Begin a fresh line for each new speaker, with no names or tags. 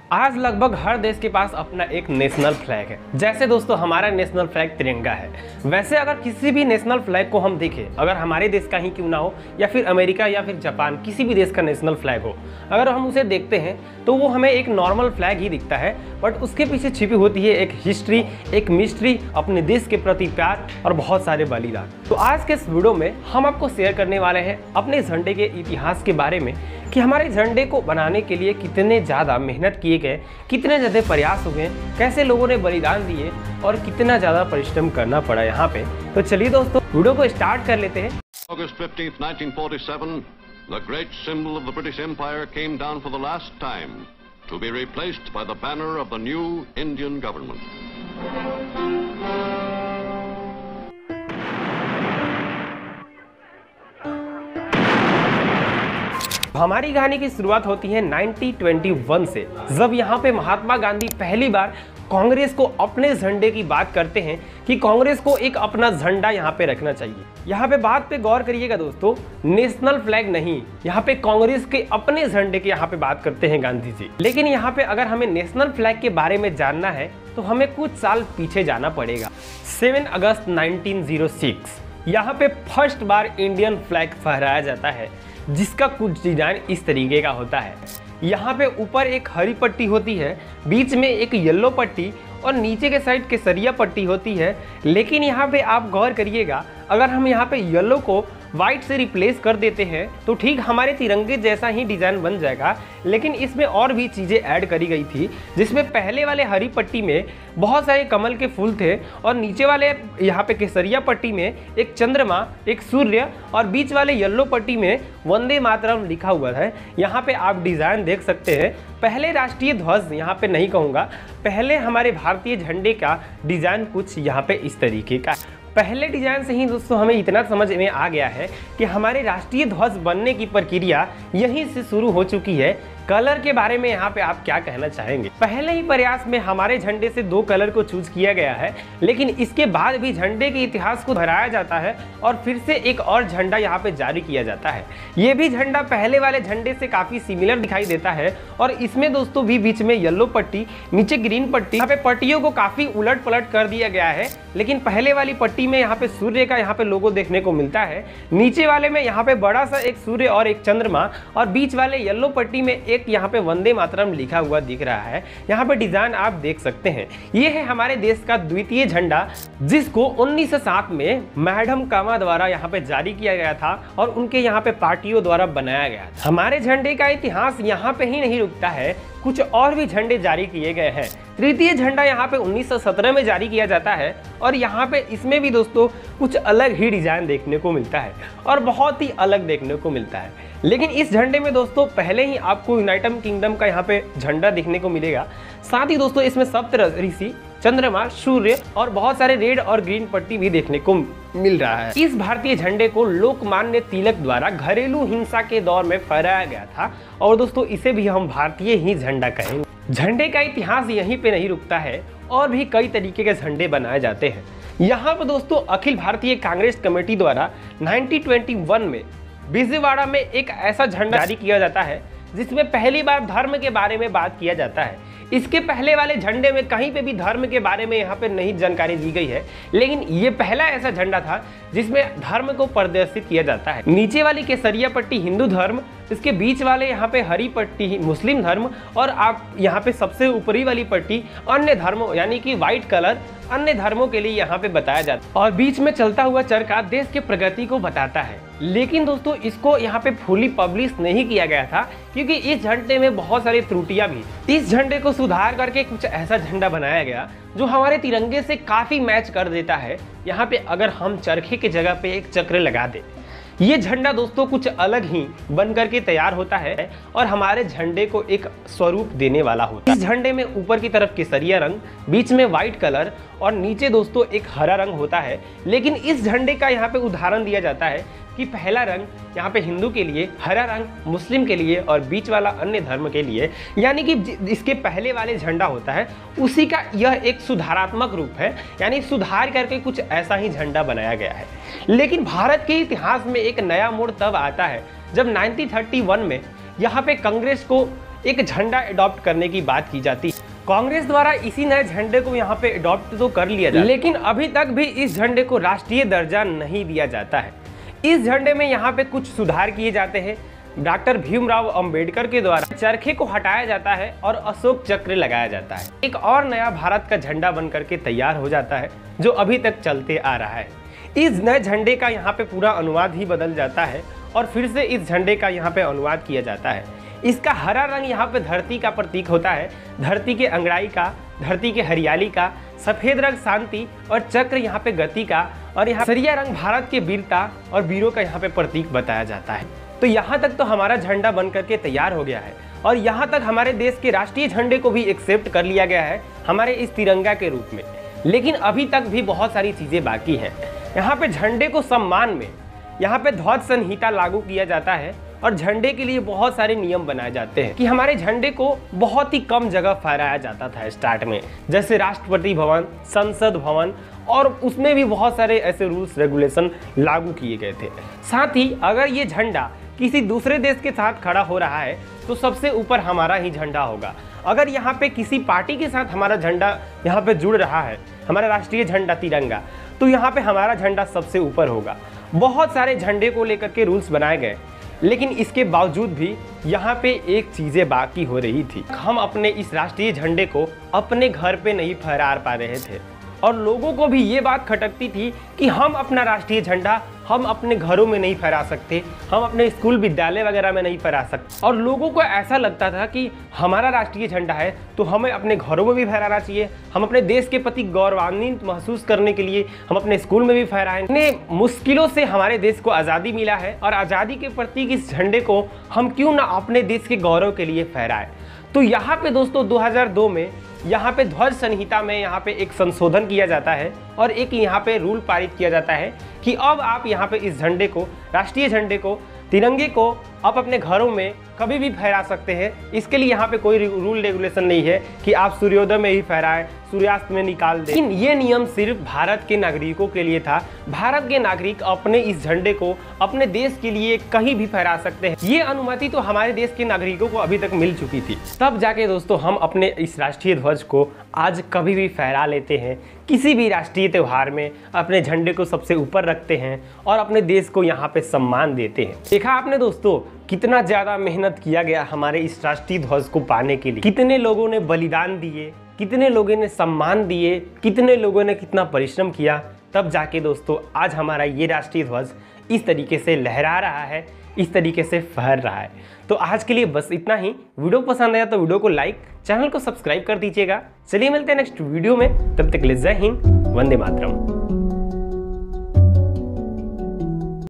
आज लगभग हर देश के पास अपना एक नेशनल फ्लैग है। जैसे दोस्तों हमारा नेशनल फ्लैग तिरंगा है, वैसे अगर किसी भी नेशनल फ्लैग को हम देखें, अगर हमारे देश का ही क्यों ना हो या फिर अमेरिका या फिर जापान, किसी भी देश का नेशनल फ्लैग हो, अगर हम उसे देखते हैं तो वो हमें एक नॉर्मल फ्लैग ही दिखता है, बट उसके पीछे छिपी होती है एक हिस्ट्री, एक मिस्ट्री, अपने देश के प्रति प्यार और बहुत सारे बलिदान। तो आज के इस वीडियो में हम आपको शेयर करने वाले हैं अपने झंडे के इतिहास के बारे में कि हमारे झंडे को बनाने के लिए कितने ज़्यादा मेहनत किए गए, कितने ज़्यादा प्रयास हुए, कैसे लोगों ने बलिदान दिए और कितना ज़्यादा परिश्रम करना पड़ा यहाँ पे। तो चलिए दोस्तों वीडियो को स्टार्ट कर लेते हैं।
August 15th, 1947, the great symbol of the British Empire came down for the last time to be replaced by the banner of the new Indian government.
हमारी कहानी की शुरुआत होती है 1921 से, जब यहाँ पे महात्मा गांधी पहली बार कांग्रेस को अपने झंडे की बात करते हैं कि कांग्रेस को एक अपना झंडा यहाँ पे रखना चाहिए। यहाँ पे बात पे गौर करिएगा दोस्तों, नेशनल फ्लैग नहीं, यहाँ पे कांग्रेस के अपने झंडे की यहाँ पे बात करते हैं गांधी जी। लेकिन यहाँ पे अगर हमें नेशनल फ्लैग के बारे में जानना है तो हमें कुछ साल पीछे जाना पड़ेगा। 7 अगस्त 1906 यहाँ पे फर्स्ट बार इंडियन फ्लैग फहराया जाता है, जिसका कुछ डिजाइन इस तरीके का होता है। यहाँ पे ऊपर एक हरी पट्टी होती है, बीच में एक येलो पट्टी और नीचे के साइड केसरिया पट्टी होती है। लेकिन यहाँ पे आप गौर करिएगा, अगर हम यहाँ पे येलो को व्हाइट से रिप्लेस कर देते हैं तो ठीक हमारे तिरंगे जैसा ही डिज़ाइन बन जाएगा। लेकिन इसमें और भी चीज़ें ऐड करी गई थी, जिसमें पहले वाले हरी पट्टी में बहुत सारे कमल के फूल थे और नीचे वाले यहाँ पे केसरिया पट्टी में एक चंद्रमा, एक सूर्य और बीच वाले येलो पट्टी में वंदे मातरम लिखा हुआ है। यहाँ पे आप डिज़ाइन देख सकते हैं। पहले राष्ट्रीय ध्वज, यहाँ पे नहीं कहूँगा, पहले हमारे भारतीय झंडे का डिज़ाइन कुछ यहाँ पे इस तरीके का। पहले डिजाइन से ही दोस्तों हमें इतना समझ में आ गया है कि हमारे राष्ट्रीय ध्वज बनने की प्रक्रिया यहीं से शुरू हो चुकी है। कलर के बारे में यहाँ पे आप क्या कहना चाहेंगे? पहले ही प्रयास में हमारे झंडे से 2 कलर को चूज किया गया है, लेकिन इसके बाद भी झंडे के इतिहास को दोहराया जाता है और फिर से एक और झंडा यहाँ पे जारी किया जाता है। ये भी झंडा पहले वाले झंडे से काफी सिमिलर दिखाई देता है और इसमें दोस्तों भी बीच में येलो पट्टी, नीचे ग्रीन पट्टी, यहाँ पे पट्टियों को काफी उलट पलट कर दिया गया है। लेकिन पहले वाली पट्टी में यहाँ पे सूर्य का यहाँ पे लोगो देखने को मिलता है, नीचे वाले में यहाँ पे बड़ा सा एक सूर्य और एक चंद्रमा और बीच वाले येलो पट्टी में एक यहाँ पे वंदे मातरम लिखा हुआ दिख रहा है। यहाँ पे डिजाइन आप देख सकते हैं। ये है हमारे देश का द्वितीय झंडा, जिसको 1907 में मैडम कामा द्वारा यहाँ पे जारी किया गया था और उनके यहाँ पे पार्टियों द्वारा बनाया गया था। हमारे झंडे का इतिहास यहाँ पे ही नहीं रुकता है, कुछ और भी झंडे जारी किए गए हैं। तृतीय झंडा यहाँ पे 1917 में जारी किया जाता है और यहाँ पे इसमें भी दोस्तों कुछ अलग ही डिजाइन देखने को मिलता है और बहुत ही अलग देखने को मिलता है। लेकिन इस झंडे में दोस्तों पहले ही आपको यूनाइटेड किंगडम का यहाँ पे झंडा देखने को मिलेगा। साथ ही दोस्तों इसमें सप्तऋषि, चंद्रमा, सूर्य और बहुत सारे रेड और ग्रीन पट्टी भी देखने को मिल रहा है। इस भारतीय झंडे को लोकमान्य तिलक द्वारा घरेलू हिंसा के दौर में फहराया गया था और दोस्तों इसे भी हम भारतीय ही झंडा कहेंगे। झंडे का इतिहास यहीं पे नहीं रुकता है और भी कई तरीके के झंडे बनाए जाते हैं। यहाँ पर दोस्तों अखिल भारतीय कांग्रेस कमेटी द्वारा 1921 में विजयवाड़ा में एक ऐसा झंडा जारी किया जाता है जिसमें पहली बार धर्म के बारे में बात किया जाता है। इसके पहले वाले झंडे में कहीं पे भी धर्म के बारे में यहाँ पे नहीं जानकारी दी गई है, लेकिन ये पहला ऐसा झंडा था जिसमें धर्म को प्रदर्शित किया जाता है। नीचे वाली केसरिया पट्टी हिंदू धर्म, इसके बीच वाले यहाँ पे हरी पट्टी मुस्लिम धर्म और आप यहाँ पे सबसे ऊपरी वाली पट्टी अन्य धर्मों यानी कि व्हाइट कलर अन्य धर्मों के लिए यहाँ पे बताया जाता है और बीच में चलता हुआ चरखा देश के प्रगति को बताता है। लेकिन दोस्तों इसको यहाँ पे फुली पब्लिश नहीं किया गया था क्योंकि इस झंडे में बहुत सारी त्रुटियां भी। इस झंडे को सुधार करके कुछ ऐसा झंडा बनाया गया जो हमारे तिरंगे से काफी मैच कर देता है। यहाँ पे अगर हम चरखे की जगह पे एक चक्र लगा दे, ये झंडा दोस्तों कुछ अलग ही बन करके तैयार होता है और हमारे झंडे को एक स्वरूप देने वाला होता है। इस झंडे में ऊपर की तरफ केसरिया रंग, बीच में व्हाइट कलर और नीचे दोस्तों एक हरा रंग होता है। लेकिन इस झंडे का यहाँ पे उदाहरण दिया जाता है कि पहला रंग यहाँ पे हिंदू के लिए, हरा रंग मुस्लिम के लिए और बीच वाला अन्य धर्म के लिए, यानी कि इसके पहले वाले झंडा होता है उसी का यह एक सुधारात्मक रूप है, यानी सुधार करके कुछ ऐसा ही झंडा बनाया गया है। लेकिन भारत के इतिहास में एक नया मोड़ तब आता है जब 1931 में यहाँ पे कांग्रेस को एक झंडा अडॉप्ट करने की बात की जाती है। कांग्रेस द्वारा इसी नए झंडे को यहाँ पे अडॉप्ट तो कर लिया जाता है, लेकिन अभी तक भी इस झंडे को राष्ट्रीय दर्जा नहीं दिया जाता है। इस झंडे में यहाँ पे कुछ सुधार किए जाते हैं। डॉक्टर भीमराव अंबेडकर के द्वारा चरखे को हटाया जाता है और अशोक चक्र लगाया जाता है। एक और नया भारत का झंडा बन करके तैयार हो जाता है जो अभी तक चलते आ रहा है। इस नए झंडे का यहाँ पे पूरा अनुवाद ही बदल जाता है और फिर से इस झंडे का यहाँ पे अनुवाद किया जाता है। इसका हरा रंग यहाँ पे धरती का प्रतीक होता है, धरती के अंगड़ाई का, धरती के हरियाली का, सफेद रंग शांति और चक्र यहाँ पे गति का, और यहाँ सरिया रंग भारत के वीरता और वीरों का यहाँ पे प्रतीक बताया जाता है। तो यहाँ तक तो हमारा झंडा बन करके तैयार हो गया है और यहाँ तक हमारे देश के राष्ट्रीय झंडे को भी एक्सेप्ट कर लिया गया है हमारे इस तिरंगा के रूप में। लेकिन अभी तक भी बहुत सारी चीज़ें बाकी हैं। यहाँ पे झंडे को सम्मान में यहाँ पे ध्वज संहिता लागू किया जाता है और झंडे के लिए बहुत सारे नियम बनाए जाते हैं कि हमारे झंडे को बहुत ही कम जगह फहराया जाता था स्टार्ट में, जैसे राष्ट्रपति भवन, संसद भवन, और उसमें भी बहुत सारे ऐसे रूल्स रेगुलेशन लागू किए गए थे। साथ ही अगर ये झंडा किसी दूसरे देश के साथ खड़ा हो रहा है तो सबसे ऊपर हमारा ही झंडा होगा। अगर यहाँ पे किसी पार्टी के साथ हमारा झंडा यहाँ पे जुड़ रहा है, हमारा राष्ट्रीय झंडा तिरंगा, तो यहाँ पे हमारा झंडा सबसे ऊपर होगा। बहुत सारे झंडे को लेकर के रूल्स बनाए गए, लेकिन इसके बावजूद भी यहाँ पे एक चीज़ें बाकी हो रही थी। हम अपने इस राष्ट्रीय झंडे को अपने घर पे नहीं फहरा पा रहे थे और लोगों को भी ये बात खटकती थी कि हम अपना राष्ट्रीय झंडा हम अपने घरों में नहीं फहरा सकते, हम अपने स्कूल विद्यालय वगैरह में नहीं फहरा सकते। और लोगों को ऐसा लगता था कि हमारा राष्ट्रीय झंडा है तो हमें अपने घरों में भी फहराना चाहिए, हम अपने देश के प्रति गौरवान्वित महसूस करने के लिए हम अपने स्कूल में भी फहराएं। इतने मुश्किलों से हमारे देश को आज़ादी मिला है और आज़ादी के प्रतीक इस झंडे को हम क्यों ना अपने देश के गौरव के लिए फहराएं। तो यहाँ पे दोस्तों 2002 में यहाँ पे ध्वज संहिता में यहाँ पे एक संशोधन किया जाता है और एक यहाँ पे रूल पारित किया जाता है कि अब आप यहाँ पे इस झंडे को, राष्ट्रीय झंडे को, तिरंगे को आप अपने घरों में कभी भी फहरा सकते हैं। इसके लिए यहाँ पे कोई रूल रेगुलेशन नहीं है कि आप सूर्योदय में ही फहराएं, सूर्यास्त में निकाल दें। लेकिन ये नियम सिर्फ भारत के नागरिकों के लिए था। भारत के नागरिक अपने इस झंडे को अपने देश के लिए कहीं भी फहरा सकते हैं। ये अनुमति तो हमारे देश के नागरिकों को अभी तक मिल चुकी थी। तब जाके दोस्तों हम अपने इस राष्ट्रीय ध्वज को आज कभी भी फहरा लेते हैं, किसी भी राष्ट्रीय त्यौहार में अपने झंडे को सबसे ऊपर रखते हैं और अपने देश को यहाँ पे सम्मान देते हैं। देखा आपने दोस्तों कितना ज़्यादा मेहनत किया गया हमारे इस राष्ट्रीय ध्वज को पाने के लिए, कितने लोगों ने बलिदान दिए, कितने लोगों ने सम्मान दिए, कितने लोगों ने कितना परिश्रम किया, तब जाके दोस्तों आज हमारा ये राष्ट्रीय ध्वज इस तरीके से लहरा रहा है, इस तरीके से फहर रहा है। तो आज के लिए बस इतना ही। वीडियो पसंद आया तो वीडियो को लाइक, चैनल को सब्सक्राइब कर दीजिएगा। चलिए मिलते हैं नेक्स्ट वीडियो में, तब तक के लिए जय हिंद, वंदे मातरम।